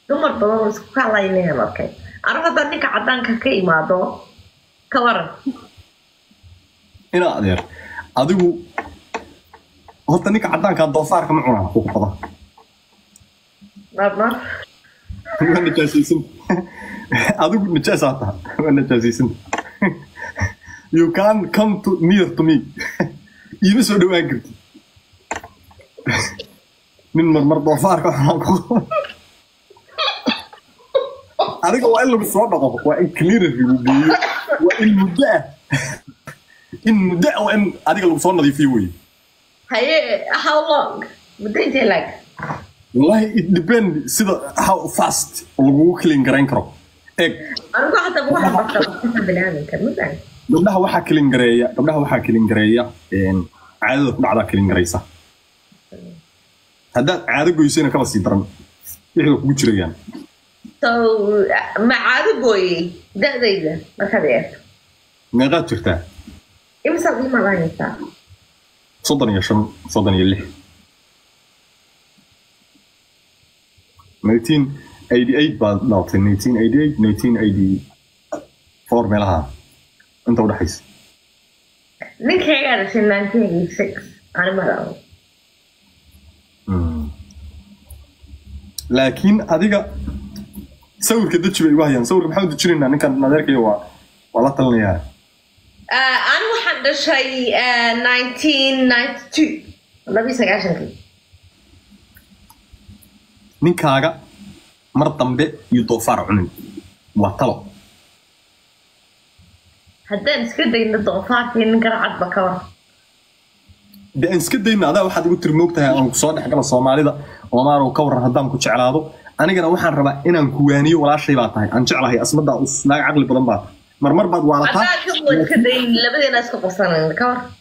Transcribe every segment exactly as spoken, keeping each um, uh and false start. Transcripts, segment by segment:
dumar badan isku kalaynayaan markay aniga hadda ninka cadaanka ka imaado ka waran ina adeer adigu horta ninka cadaanka doofaarka ma cunaa ku qada marna wana jaasiisan adigu nijaasata wana jaasiisan you can come to near to me iima soo dhawaan kartid min marmar doofaarka ku adiga waa in lagu soo dhaqo waa in clear lagu geeyo waa in muddo in muddo waa in adiga lagu soo nadiifiyo wey haye how long muddo intee lag wallahi it depend sida how fast lagu clean garayn karo eeg anigu hadda waxaan bartaa banaanka mudan gabdhaha waxaa clean gareeya gabdhaha waxaa clean gareeya een caadada ku dhacda clean garaysa haddaad caado goysayna kaba sii daran wixii kugu jirayaan so ma caado gooyey da'dayda markaad eegto meeqaad jirtaa imisa qiima lahaynaysaa soddon iyo shan soddon iyo lix nineteen eighty-eight baad dhalatay nineteen eighty-eight nineteen eighty-four meelaha inta u dhaxaysa ninkaygaa dhashay nineteen eighty-six ani marao laakiin adiga sawirka daji bay igu hayaan sawirka maxaa u dejinaynaa ninkan adeerkayo waa waa la talinayaa ani waxaan dhashay nineteen ninety-two labiyo sagaashankii ninkaaga mar dambe iyo doofaar cunin waa talo haddaan iska dayno doofaarkii nin garacadba ka war de aan iska dayna adaa waxaad igu tiri moogtahay aan kusoo dhex gala soomaalida Omar oo ka waran haddaan ku jeclaado anigana waxaan rabaa inaan ku waaniyo walaashay baa tahay aan jeclahay asmada usnaag caqli badan baa marmar baad waalataa iska dayn labadeena iska qorsanayna ka war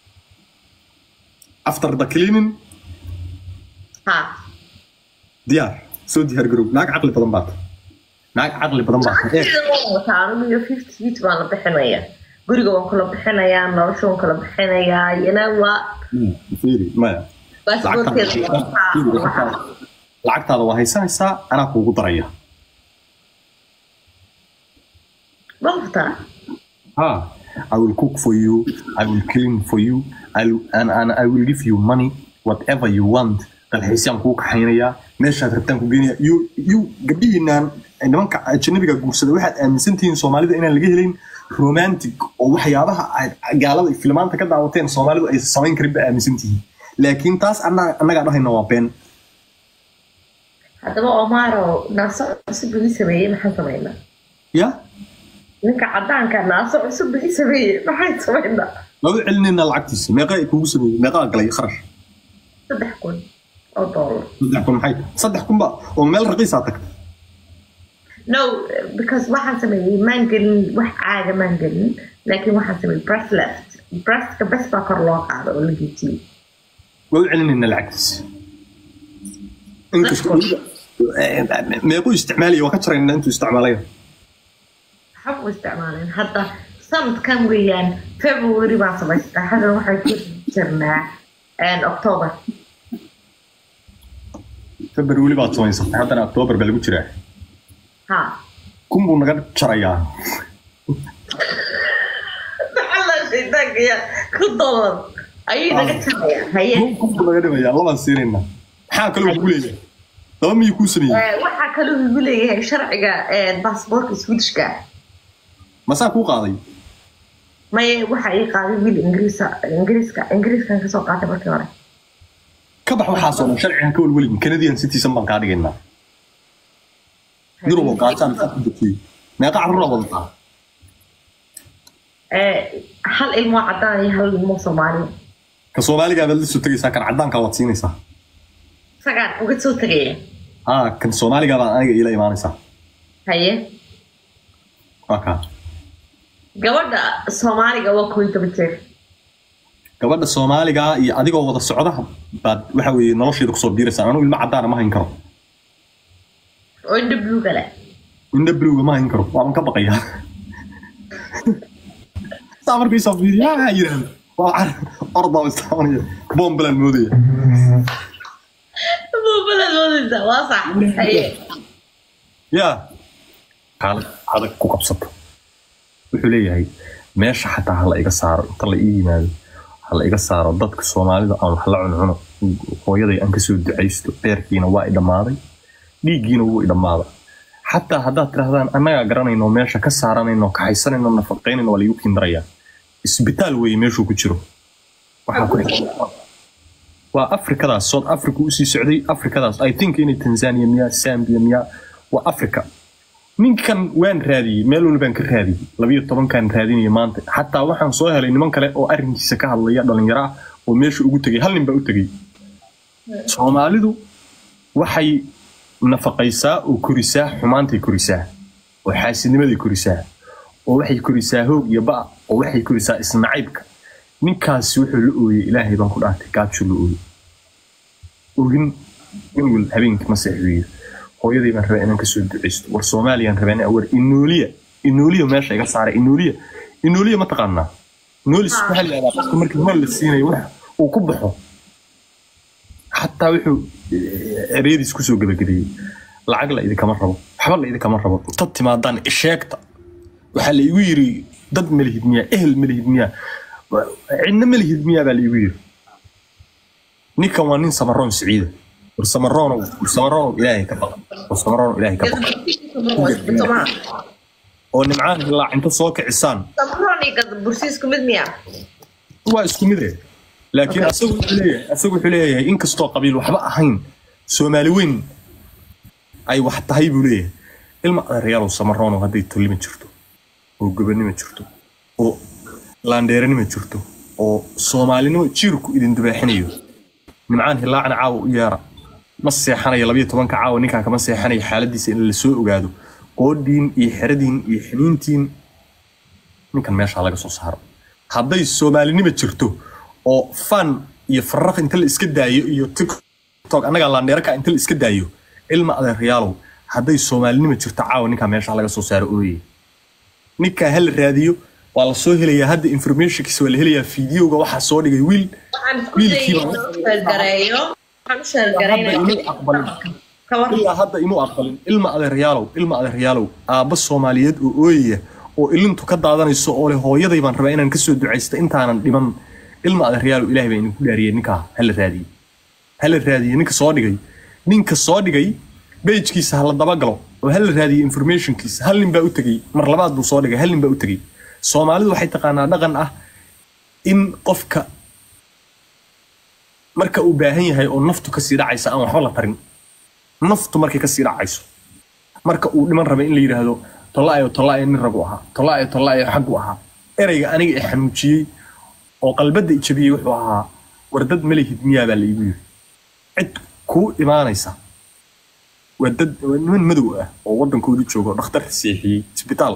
after the cleaning ha diyaar soo diyaar garow naag caqli badan baa naag caqli badan baa ee taanu iyo fifty feet baan la bixinaya guriga waan kula bixinayaa nolosha waan kula bixinayaa yana waa fiiri maya lacagtaada waa haysanaysaa anaa kuugu daraya Bafta. Ah, I will cook for you, I will clean for you, I will, and, and I will give you money, whatever you want. Dalxiisaan kuu kaxaynaya meeshaad rabtaan ku geenaya you you gabdhihiinaan nimanka ajnabiga guursada waxaad aaminsantihiin Soomaalida inaan laga helin romantic oo waxyaabaha gaalada filmaanta ka daawateen Soomaalidu ay samayn karin ba aaminsantihiin laakiin taas annaga annaga dhahayna waa been haddaba Omaro naaso cusub ii sameeyay maxaan sameynaa ya ninka cadaanka naaso cusub ii sameeyay maxaan sameynaa laba celinayna lacagtiisa meeqa ay kugu sameeyay meeqa galay kharash saddex kun oo dollar saddex kun maxay saddex kun ba oo meel raqiis ah tagtay no because waxaan sameeyay mangelin wax caaga mangelin laakiin waxaan sameeyay breast left breast ka bas baa kor loo qaado oo la geeyay laba celinayna lacagtiisa inkastoo meequu isticmaalaya waa ka jarayna intuu isticmaalaya حب استعمالين حتى صمت كم ويان فبراير ما صبحت هذا واحد جرنا ان اكتوبر فبراير بعد شوي صح هذا اكتوبر بلغو جرا ها كم بو نغا جرايا الله شيطانك يا كدولار اي نغا جرايا هي كم بو نغا دميا لبا سيرينا maxaa kale uu leeyahay laba miyuu ku sameeyay ee waxa kale uu leeyahay sharciga ee baasaboorka Swedish-ka masaa ku qaaday may waxa ay qaaday wiil Ingiriisa Ingiriiska Ingiriiskan ka soo qaatay markii hore ka bax waxa soo sharciga ka walwalin Canadian citizen baan ka dhigaynaa yurub qaataan ka dhigtay meeqa carruur wadata ee hal ilmo cadaan iyo hal ilmo Soomaali ka Soomaaliga bal soo tagaysaa kan cadaanka waad siinaysaa sagaan uga soo tagay ah kan Soomaaliga baan aniga ila imaanaysaa haye okay gabadha Soomaaliga waa ku intabtay gabadha Soomaaliga iyo adigoo wada socda baad waxa weeye nolosheeda ku soo biiraysan anigu ilma cadaan ma hayn karo oo inda blue kale inda blue ma hayn karo waan ka baqayaa samarkii soo fiiriyaa yiraan waa arda istaaniya bombalan moodaya bombalan moodaysa waa sax haye يا هذا هذا كوك أبسط وحليه ماشي حتى هلا إيجا صار طلع إيه مال هلا إيجا صار ضدك الصومالي ده أنا هلا عن عنه هويدي أنكسو دعيستو بيركينا وايد ماضي ديجينا وايد ماضي حتى هذا ترى أنا قراني إنه ماشي كسراني إنه كحيسان إنه نفقين إنه ولا يمكن دريا إسبيتال وين ماشوا كتيرو وأفريقيا ده صوت أفريقيا وسي سعودي أفريقيا ده I think إن تنزانيا ميا سامبيا ميا وأفريقيا مين كان وين رادي ميلو البنك رادي لبيه طبعا كان راديني مانت حتى واحد صويها لأن من كله أو أرنج سكاه الله يقدر ينجرا وماشي وجوتجي هل نبى وجوتجي سوماليدو وحي نفقيسا وكريسا حمانتي كريسا وحاسين مدي كريسا ووحي كريسا هو يبقى ووحي كريسا اسم عيبك من كاس وحي لؤي إلهي بنقول أنت كاتشو لؤي وين يقول هبينك مسيحية هو يدي من ربنا كسود عيست والصومالي من ربنا أول إنولية إنولية ماشي قص على إنولية إنولية ما تقنا إنولية سهل على بس كمرك مال السينة يوح وكبحه حتى وحو ريد يسكسو قبل كذي العقل إذا كمان ربط حبل إذا كمان ربط طبت ما دان الشاكت وحل يويري ضد مليه دنيا أهل مليه دنيا عندنا مليه دنيا باليوير نيكا وانين سمرون سعيدة والسمرون والسمرون إلهي كبر والسمرون إلهي كبر ونمعان الله أنت صوك عسان سمروني قد برسيسكم مدمية هو اسكو مدري لكن أسوي حليه أسوي حليه إنك استوى قبيل وحبا أحين سوماليين أي واحد تهيبوا ليه الماء الريال والسمرون وهذا يتولي من شرطه وقبلني من شرطه ولانديرني من شرطه وصوماليين تشيركوا إذا دباحنيو من عانه الله عن عاو يارا مسيحنا يلبيه طبعا كعاو نيكا كمسيحنا حالديس إن السوق وقادو قودين يحردين يحنينتين نيكا ماشي على قصص هرب هذا الصوماليين من شرطه oo fan iyo farraq inta la iska daayo iyo TikTok anaga la neerka inta la iska daayo ilma adeeryaalow haday Soomaalinimo jirto caaw ninka meesha laga soo saaro ooyay ninka hal raadiyo waa la soo helaya hadda information kiisa wala helaya videoga waxa soo dhigay wiil wiilkii gareeyo waxaan shar gareeyo ilaa hadda inuu aqbalin ilma adeeryaalow ilma adeeryaalow aaba Soomaaliyeed oo ooyay oo ilintu ka daadanayso oo leh hooyaday baan rabaa inaan ka soo duceysto intaanan dhiman ilma adeeryaal ilaahay baa inuu ku dhaariyay ninka hal raadiyo hal raadiyo ninka soo dhigay ninka soo dhigay page-kiisa hal daba galo oo hal raadiyo information-kiisa hal nin baa u tagay mar labaad buu soo dhigay hal nin baa u tagay Soomaalidu waxay taqaanaa dhaqan ah in qofka marka uu baahan yahay oo naftu ka sii dhacaysa aan waxba la tarin naftu markay ka sii dhacayso marka uu dhiman raba in la yiraahdo tolaayo tolaayo nin ragu aha tolaayo tolaayo xaq u aha erayga aniga ee xanuujiyay oo qalbada ijabiyay wuxuu ahaa wardad malihid miyaa baa la iigu yiri cid ku imaanaysa wardad niman madow ah oo wadankooda joogo dhakhtar siixiyay isbitaal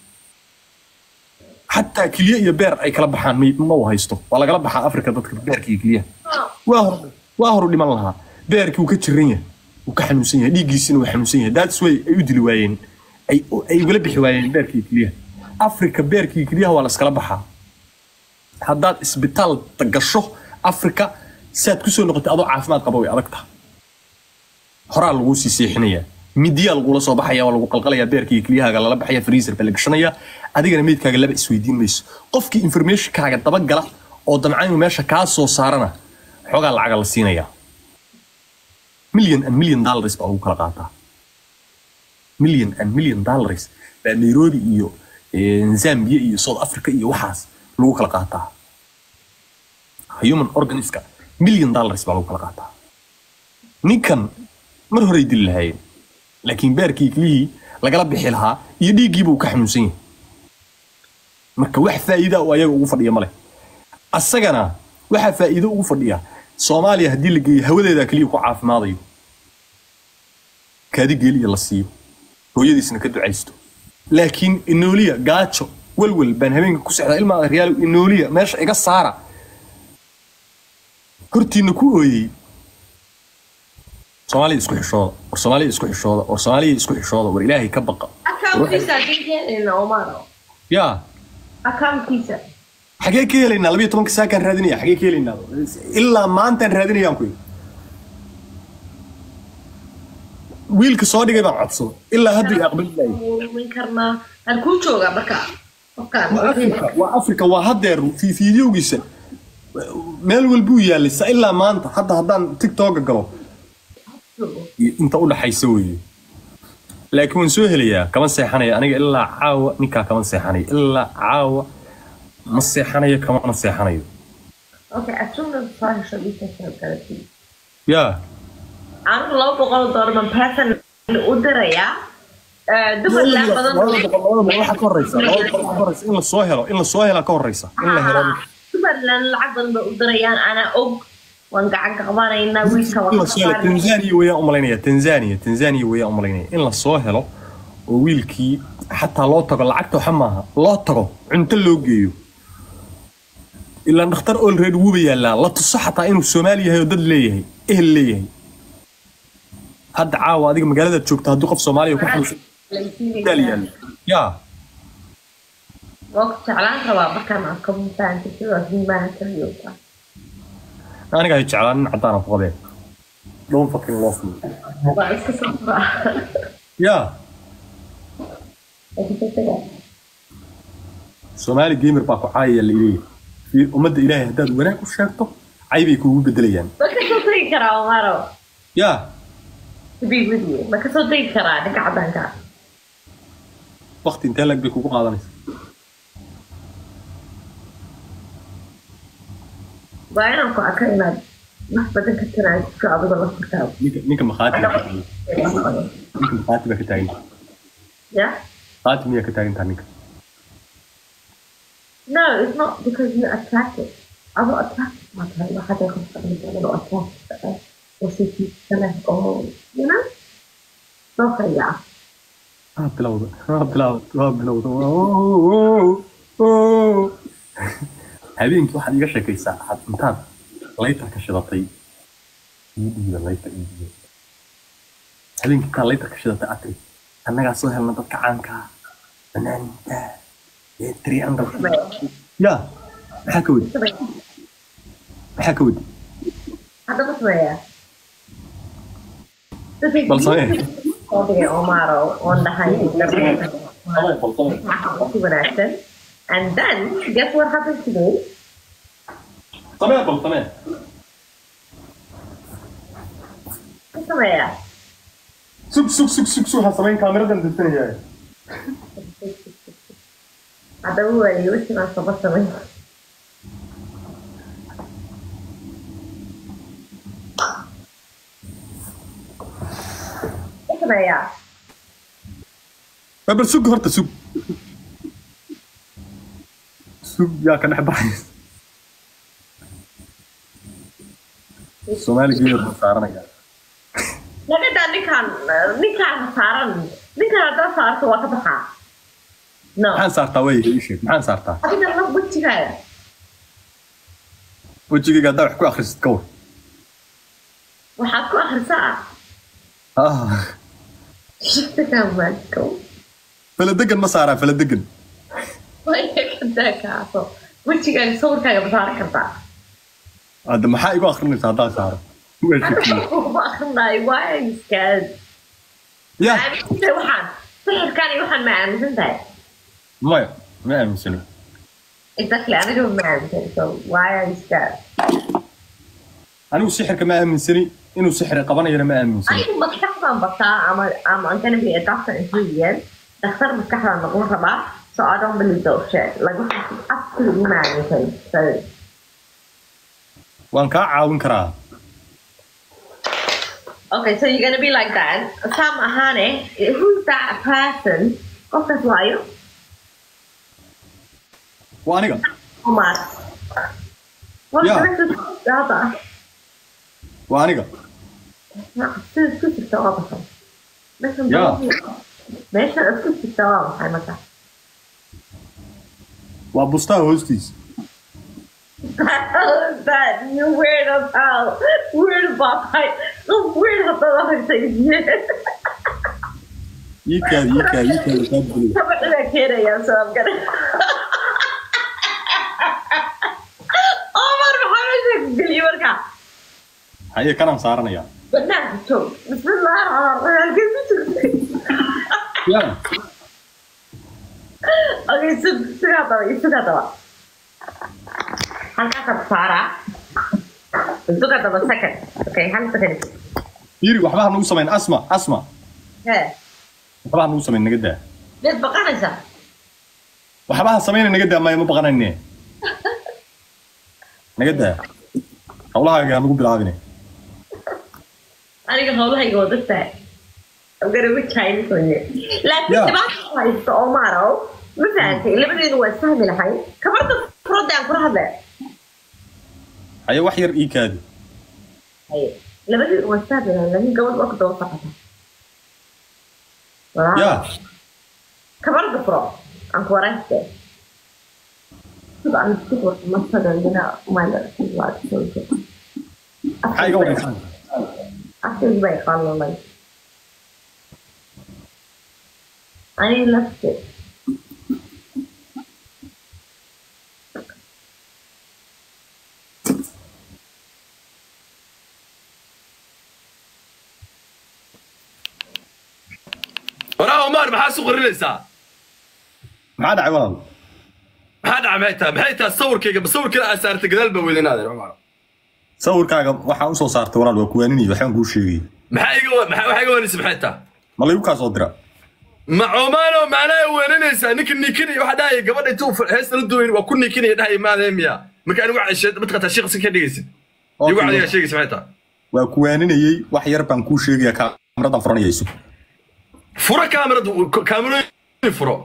حتى كليه iyo beer ay kala baxaan ma u haysto waa laga baxaa Afrika dadka beerkii kaliya waa hor waa hor dhiman laha beerkii uu ka jiran yahay uu ka xanuunsan yahay dhiigiisina uu xanuunsan yahay that's way ay u dili waayeen ay ay wala bixi waayeen beerkii kaliya Afrika beerkii kaliya waa la iskala baxaa haddaad isbitaal tagasho Afrika saad ku soo noqotay adoo caafimaad qabo way adagta horaa lagu sii seexinaya midiya lagu la soo baxaya waa lagu qalqalaya beerkii kaliyaha la baxaya freezer baa la gashanaya adigana meedkaaga laba isweydiin mayso qofkii information kaaga daba gala oo damcaynu meesha ka soo saarana xogaa lacag la siinaya million and million dollars baa ugu kala qaataa million and million dollars baa Nairobi iyo Zambia iyo South Africa iyo waxaas lagu kala qaataa human organism million dollars baa lagu kala qaataa ninkan mar hore dil lahayn laakiin beerkii kaliya lagala bixi lahaa iyo dhiigii buu ka xanuunsan yahay marka wax faa'iido oo ayaga ugu fadhiya male asagana waxa faa'iido ugu fadhiya Soomaaliya hadii la geeyo hawadeeda kaliya ku caafimaadayo kaadi geeliya la siiyo hooyadiisna ka duceysto laakiin inooliya gaajo walwal baan habeenka ku socda ilma real inooliya meesha iga saara hortiina ku ooyay Soomaaliya isku xishooda war Soomaaliya isku xishooda war Soomaaliya isku xishooda war Ilaahay ka baqa account-kiisa in Omaro ya account-kiisa xagee ka helayna laba iyo toban saakan raadinaya xagee ka helayna ilaa maanta raadinayaan ku wiilka soo dhigay baan codso ilaa hadda aqbal ilaa min karna hal ku jooga marka waa Afrika waa hadeer fi fiidiyowgiisa meel walbuu yaalay sa ilaa maanta hadda haddaan TikTok galo inta u dhaxayso weeye laakiin waan soo helayaa kama seexanaya aniga ilaa caawa ninka kama seexanaya ilaa caawa ma seexanayo kama seexanayo okay as soon as I should be taking yeah أنا لو بقول دور من person أدريا دبر لا بدن والله كوريسا والله كوريسا إلا الصهيلة إلا الصهيلة كوريسا إلا هلا دبر لا العظم أدريا أنا أوج وانقعد قبارة إنه ويسها إلا الصهيلة تنزانيا ويا أملينيا تنزانيا تنزانيا ويا أملينيا إلا الصهيلة وويلكي حتى لا تقل عكته حماها لا تقل عند اللوجيو إلا نختار أول ريد وبيا لا لا تصحى إنه الصومالي هي ضد ليه إيه اللي هي هاد عاوة هذيك مقالة تشوك تهدو قف صوماليا وكل حلو داليا يا وقت علان روا بكا معكم فانت كيلو هين ما نتريوكا أنا قاعد يتشعلان عطانا فوقبين don't fucking love me وعيسك صفرا يا صومالي جيمر باكو عاية اللي إليه في أمد إلهي هداد وناك وشاكتو عيبي يكون بدليان بكا صوتي كرا ومارو يا to be with you ما كسوتي كرا دك عدانكا وقت انت لك بيكو قادنيس باين أنكو أكينا نحبتك كتير في عبد الله كتاب نيك مخاتي نيك مخاتي بكتاين yeah خاتي مية كتاين تانيك no it's not because you're attractive I'm not attractive ما تهيأ حتى يكون أنا attractive وسيتي سنة أو you know so خيا ها بلاوضة ها بلاوضة ها بلاوضة أوه أوه هابينك واحد يقشة كيسا حد انتان ليتر كشدطي يدي ليتر يدي هابينك كان ليتر كشدطي أتري أنا قاعد صوهر نطبك عنك أنا أنت يتري عندك يا حكود حكود هذا بس وياه بل صحيح Okay, Omaro on the high and then guess what happened today? تمام بل تمام تمام سوق سوق سوق سوق سوق هسمين كاميرا ده الثانية جاي هذا هو اللي وش ما صبت منه يا بس سوق هرت سوق سوق يا كان أحب عايز الصومالي جيل صارنا يا لكن ده نكان نكان صارن نكان ده صار سوا كبحة no محن صارتا ويه إيش محن صارتا أكيد أنا بوتشي كذا بوتشي قاعد أروح كوا آخر ستكور وحكوا آخر ساعة آه شفت كم مالكم فلدقن ما صار فلدقن وين كذا كاسو بوتشي كان صور كذا بصار كذا هذا ما حقيقة آخر نص هذا صار why are you scared? Yeah. يوحنا صحيح كان يوحنا ما أمس أنت. ما ما أمسني. Exactly أنا جو ما أمس so why are you scared? أنا وسحر كمان أمسني إنه سحر قبنا يرى ما أمسني. أنا بتكلم عن بطاقة أما أما أنا كان بي doctor in three years. دكتور بتكلم عن نقول ربع so I don't believe those shit. Like absolutely ما أمسني so. وأنا كعاون كراه. Okay, so you're gonna be like that. Sam Ahane, who's that person? What's that why? وأنا Omar. What's Yeah. the other? وأنا لا اسكت الثواب بس ماشي اسكت الثواب هاي مثلا وأبوستها هوستيز. that you weird as hell weird about I weird about I يكا يكا يكا يكا طبعا أنا كده يا سام كده عمر محمد قال لي ورقة هي كلام صارنا يا بنات تو بسم الله الرحمن الرحيم. يا اوكي سب سب طبعا سب طبعا هل كانت سارة سب طبعا سكت اوكي هل سكت يري وحبها نو سمين اسمع اسمع ها وحبها نو سمين نجدا ليش بقنسة وحبها سمين نجدا ما يم بقنني نجدا والله يا نقول بالعافية أنا كهولها يقول ده I'm gonna be Chinese on you لكن تبع هاي عمره مثلا اللي بدي هو سهم لهاي كمان تفرض عن كل هذا أي وحير إيكاد هاي اللي بدي هو سهم لهاي قبل وقت وصحتها يا كمان تفرض عن كورته طبعا تقول مثلا عندنا ما له واحد شيء هاي قول أحسن بيت قال لي أنا نفسي وراه عمر maxaa soo qorinaysaa maxaa dhacay walaal maxaa dhacay maxay maxay tahay sawirkayga sawirkayga aad saartay gadaal ba weydinaadeen Umar sawirkaaga waxa uu soo saartay walaal waa kuwaanini waxaan kuu sheegay maxay iga maxay waxa iga wanaagsan maxay tahay ma lagu ka soo dira ma Umar oo macnaa weynanaysa ninka ninkini waxa dhahay gabadha intuu heesta la duway waa ku ninkini dhahay maadaamiya marka anigu waxay matqata sheekh ka dhigaysid igu cadiga sheegaysa maxay tahay waa kuwaaninayay wax yar baan kuu sheegaya kaamiradan furanayayso fura kaamirada kaamirada furo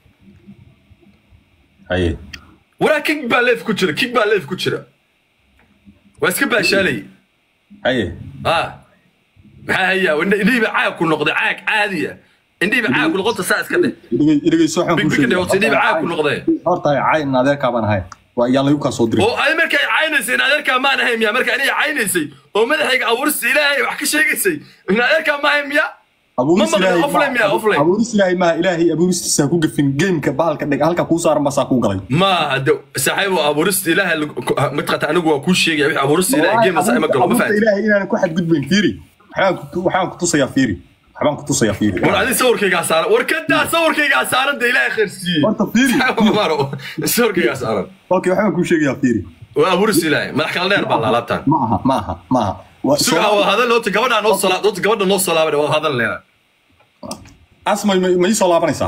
haye wara kick baa leef ku jira kick baa leef ku jira waa iska baashaalay haye ah maxaa haya indhiiba caag ku noqday caag caadiya indhiiba caag ku noqotay saa iska dheh idagay soo xan ku sheegay indhiiba caag ku noqday horta caay naadeerka baan ahay waa yaa lagu ka soo diray oo ay markay caynaysay naadeerka ma ahayn miya markay aniga caynaysay oo madaxayga abuursi ilaahay wax ka sheegaysay naadeerka ma ahayn miya أبو إسرائيل ما إلهي أبو إسرائيل كوجا في الجيم كبال كده هل كوسا رم بس أكو قلي ما هذا صاحبه أبو إسرائيل إلهي متقطع نجوا كل شيء أبو إسرائيل جيم بس ما قالوا ما فاهم إلهي أنا كواحد جد بين فيري حنا كنت حنا كنت صيا فيري حنا كنت صيا فيري وأنا عندي صور كي قاصار وركدا صور كي قاصار ده إلهي خير شيء وأنت فيري صور كي قاصار أوكي حنا كل شيء يا فيري وأبو إسرائيل ما حكى لنا أربعة لابتان معها معها معها سو هذا لو تقبلنا نص صلاة لو تقبلنا نص صلاة هذا اللي asma ma ii soo laabanaysaa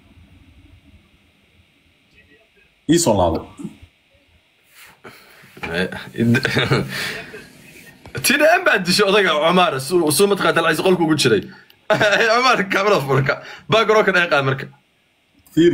ii soo laabo tida aan baad disho odaga Umar soo matqaata la qolku ugu jiray Umar kamera furka baagro ka dhaqaa marka fiiri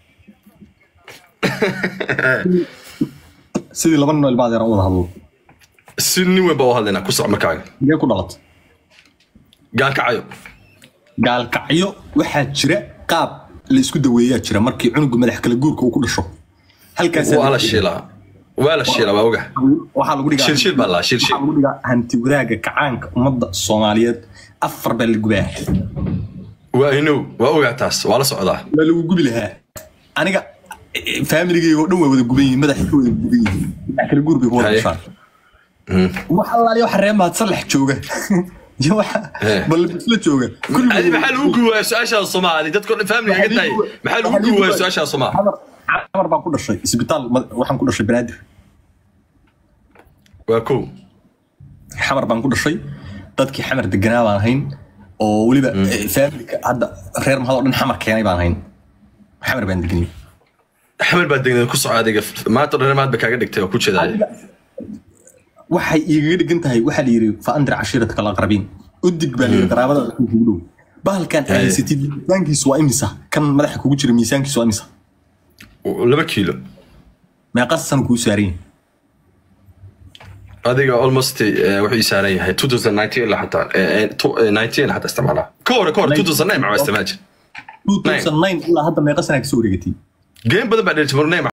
sidii laba nin ilmaad yar wada hadlo sinni way baa hadlayna ku socod markaaga intee ku dhalat gaal kacayo gaal kacyo waxaa jira qaab la isku daweeyaa jira markii cunuga madax kala guurka uu ku dhasho halkaas waa la sheelaa waa la sheelaa waa oga waxa lagu dhigaa shilshil baa la shilshil waxa lagu dhigaa hanti wadaaga kacaanka ummadda Soomaaliyeed afar baa la gubaa waa inuu waa oga taas waa la socdaa waa lagu gubi lahaa aniga family-gayga oo dhan way wada guban yihiin madaxa wada guban yihiin kala guur bay ku wada dhashaan waxa la leeyahay xareemaad salax jooga جوا بل بسلا جوجا كل هذه محل وجوا سؤال الصومالي تذكر فهمني قد ايه محل وجوا سؤال الصومالي عمر بقى كل شيء اسبيطال waxaan ku dhashay banaadir waa ko xamar baan ku dhashay dadkii xamar deganaa baan ahayn oo waliba family hadda reer mahad dhan xamar keenay baan ahayn xamar baan deganay xamar baan deganay ku socodayga ma reer mahad ba kaaga dhigtay oo ku jeeday waxay iiga dhigan tahay waxa la yiri fa andra cashiirada kala qarabin udig baa la qaraabada ku guulo bahalkan aysatid miisaankiisu waa imisa kan madaxa kugu jira miisaankiisu waa imisa laba kiilo ma qasan ku saarin adiga almost wuxuu saaran yahay twenty nineteen la xataa nineteen xataa isticmaala koor koor twenty nine ma isticmaal twenty nine ilaa hadda ma qasan ka soo wareegtay game badan baa dhigtay